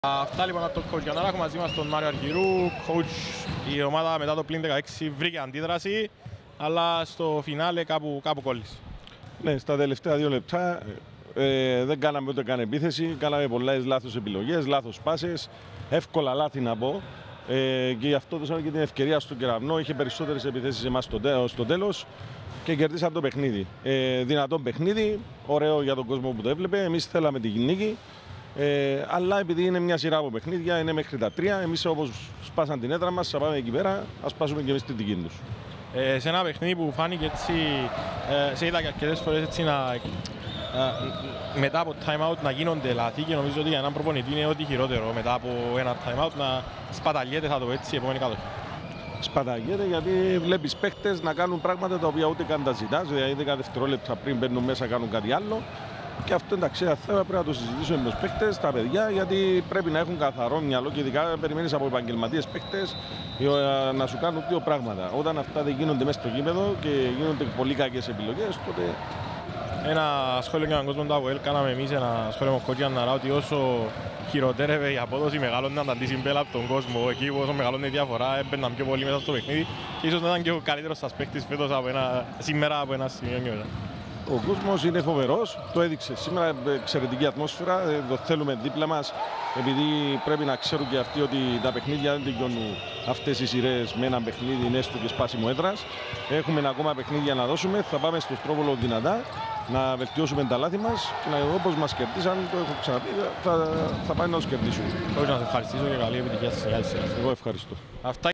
Αυτά λοιπόν από το coach Γιαννάρα, έχουμε μαζί μας τον Μάριο Αργυρού. Coach, η ομάδα μετά το πλήν 16 βρήκε αντίδραση, αλλά στο φινάλε κάπου κόλλησε. Ναι, στα τελευταία 2 λεπτά δεν κάναμε ούτε καν επίθεση, κάναμε πολλές λάθος επιλογές, λάθος πάσες, εύκολα λάθη να πω. Και γι' αυτό δώσαμε και την ευκαιρία στον Κεραυνό, είχε περισσότερες επιθέσεις εμάς στο τέλος και κερδίσαμε το παιχνίδι. Δυνατό παιχνίδι, ωραίο για τον κόσμο που το έβλεπε, εμείς θέλαμε την νίκη. Αλλά επειδή είναι μια σειρά από παιχνίδια, είναι μέχρι τα 3, εμείς όπως σπάσαν την έδρα μας, θα πάμε εκεί πέρα, ας σπάσουμε και εμείς την δική τους. Σε ένα παιχνίδι που φάνηκε έτσι, σε είδα και αρκετές φορές έτσι μετά από time out να γίνονται λάθη και νομίζω ότι για έναν προπονητή είναι ό,τι χειρότερο μετά από ένα time out να σπαταλιέται, θα το πω έτσι, η επόμενη κατοχή. Σπαταγιέται γιατί βλέπεις παίχτες να κάνουν πράγματα τα οποία ούτε καν τα ζητάς, δηλαδή 10 δευτερόλεπτα πριν μπαίνουν μέσα κάνουν κάτι άλλο. Και αυτό εντάξει, θέμα πρέπει να το συζητήσουμε με τους παίκτες, τα παιδιά, γιατί πρέπει να έχουν καθαρό μυαλό και ειδικά περιμένεις από επαγγελματίες παίκτες να σου κάνουν δύο πράγματα. Όταν αυτά δεν γίνονται μέσα στο γήπεδο και γίνονται πολύ κακές επιλογές, τότε. Ένα σχόλιο για τον κόσμο του ΑΒΟΕΛ, κάναμε εμείς ένα σχόλιο με τον coach Γιαννάρα ότι όσο χειροτέρευε η απόδοση μεγάλωναν τα αντισυμπέλα από τον κόσμο. Εκεί όσο μεγαλώνει η διαφορά έμπαιναν πιο πολύ μέσα στο παιχνίδι και ίσως να ήταν και ο καλύτερος σας παίκτης φέτος σήμερα από ένα σημείο και μετά. Ο κόσμος είναι φοβερός, το έδειξε σήμερα, εξαιρετική ατμόσφαιρα, το θέλουμε δίπλα μας, επειδή πρέπει να ξέρουν και αυτοί ότι τα παιχνίδια δεν τελειώνουν αυτές οι σειρές με ένα παιχνίδι έστω και σπάσιμο έδρας. Έχουμε ακόμα παιχνίδια να δώσουμε, θα πάμε στο Στρόβολο δυνατά, να βελτιώσουμε τα λάθη μας και όπως μας κερδίσαν, το έχω ξαναπεί, θα πάμε να τους κερδίσουμε. Θέλω να σας ευχαριστήσω και καλή επιτυχία στη συνέχεια. Εγώ ευχαριστώ.